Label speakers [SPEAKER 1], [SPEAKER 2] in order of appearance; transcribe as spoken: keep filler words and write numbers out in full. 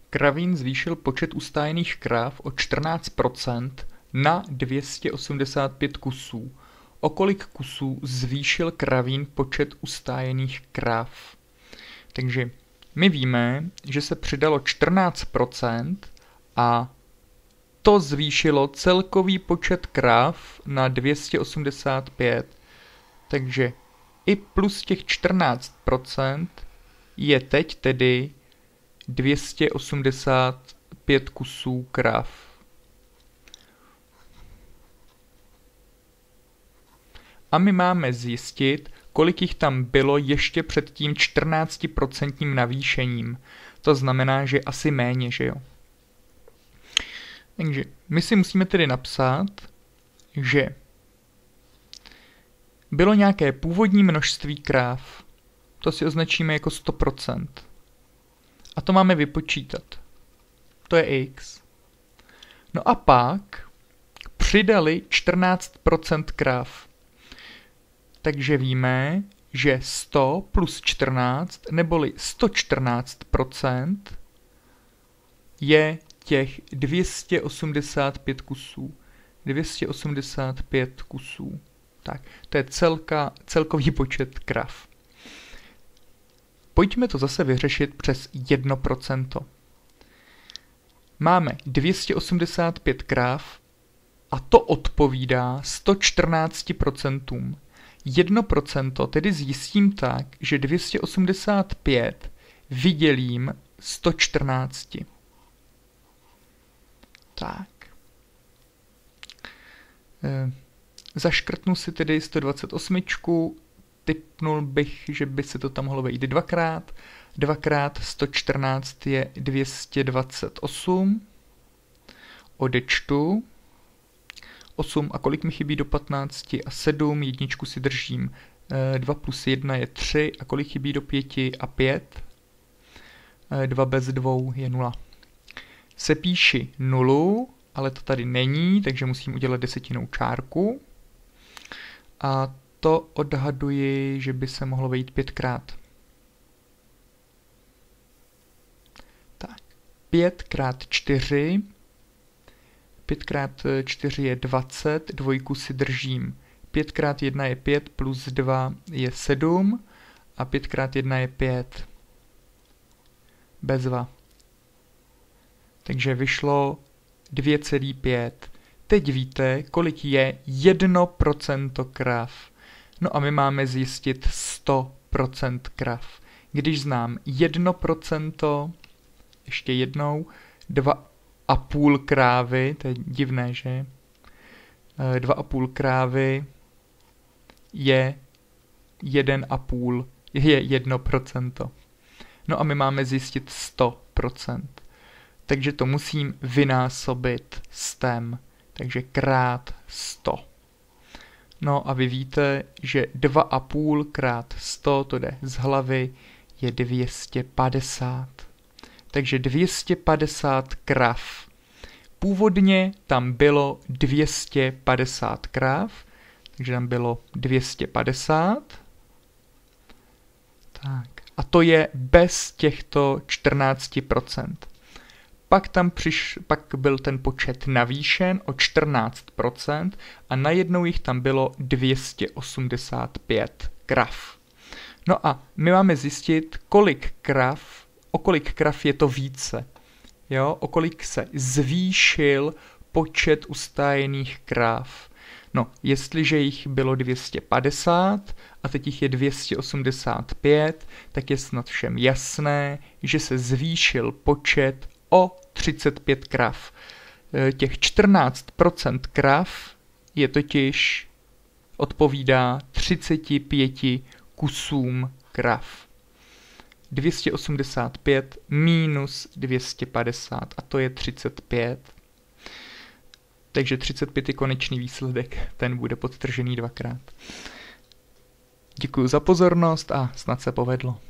[SPEAKER 1] Kravín zvýšil počet ustájených kráv o čtrnáct procent na dvě stě osmdesát pět kusů. O kolik kusů zvýšil Kravín počet ustájených kráv? Takže my víme, že se přidalo čtrnáct procent a to zvýšilo celkový počet kráv na dvě stě osmdesát pět. Takže i plus těch čtrnáct procent je teď tedy dvě stě osmdesát pět kusů krav. A my máme zjistit, kolik jich tam bylo ještě před tím čtrnáctiprocentním navýšením. To znamená, že asi méně, že jo? Takže my si musíme tedy napsat, že bylo nějaké původní množství kráv. To si označíme jako sto procent. A to máme vypočítat. To je x. No a pak přidali čtrnáct procent kráv. Takže víme, že sto plus čtrnáct, neboli sto čtrnáct procent je těch dvě stě osmdesát pět kusů. dvě stě osmdesát pět kusů. Tak, to je celka, celkový počet krav. Pojďme to zase vyřešit přes jedno procento. Máme dvě stě osmdesát pět krav a to odpovídá sto čtrnáct procent. jedno procento tedy zjistím tak, že dvě stě osmdesát pět vydělím sto čtrnáct. Tak. E, zaškrtnu si tedy sto dvacet osm. Tipnul bych, že by se to tam mohlo vejít dvakrát. Dvakrát sto čtrnáct je dvě stě dvacet osm. Odečtu. osm a kolik mi chybí do patnácti a sedm, jedničku si držím. dva plus jedna je tři a kolik chybí do pěti a pět. dva bez dvou je nula. Sepíši nulu, ale to tady není, takže musím udělat desetinou čárku. A to odhaduji, že by se mohlo vejít pětkrát. Tak, pět krát čtyři. pět krát čtyři je dvacet, dvojku si držím. pět krát jedna je pět, plus dva je sedm a pět krát jedna je pět. Bezva. Takže vyšlo dvě celá pět. Teď víte, kolik je jedno procento krav. No a my máme zjistit sto procent krav. Když znám jedno procento, ještě jednou, dva a půl krávy, to je divné, že? Dva a půl krávy je jeden a půl, je jedno procento. No a my máme zjistit sto procent. Takže to musím vynásobit stem. Takže krát sto. No a vy víte, že dva a půl krát sto, to jde z hlavy, je dvě stě padesát. Takže dvě stě padesát krav. Původně tam bylo dvě stě padesát krav, takže tam bylo dvě stě padesát. Tak. A to je bez těchto čtrnáct procent. Pak tam přiš, pak byl ten počet navýšen o čtrnáct procent a najednou jich tam bylo dvě stě osmdesát pět krav. No a my máme zjistit, kolik krav, o kolik krav je to více. Jo, o kolik se zvýšil počet ustájených kráv. No, jestliže jich bylo dvě stě padesát a teď jich je dvě stě osmdesát pět, tak je snad všem jasné, že se zvýšil počet o třicet pět krav. Těch čtrnáct procent krav je totiž odpovídá třiceti pěti kusům krav. dvě stě osmdesát pět minus dvě stě padesát a to je třicet pět. Takže třicet pět je konečný výsledek, ten bude podtržený dvakrát. Děkuji za pozornost a snad se povedlo.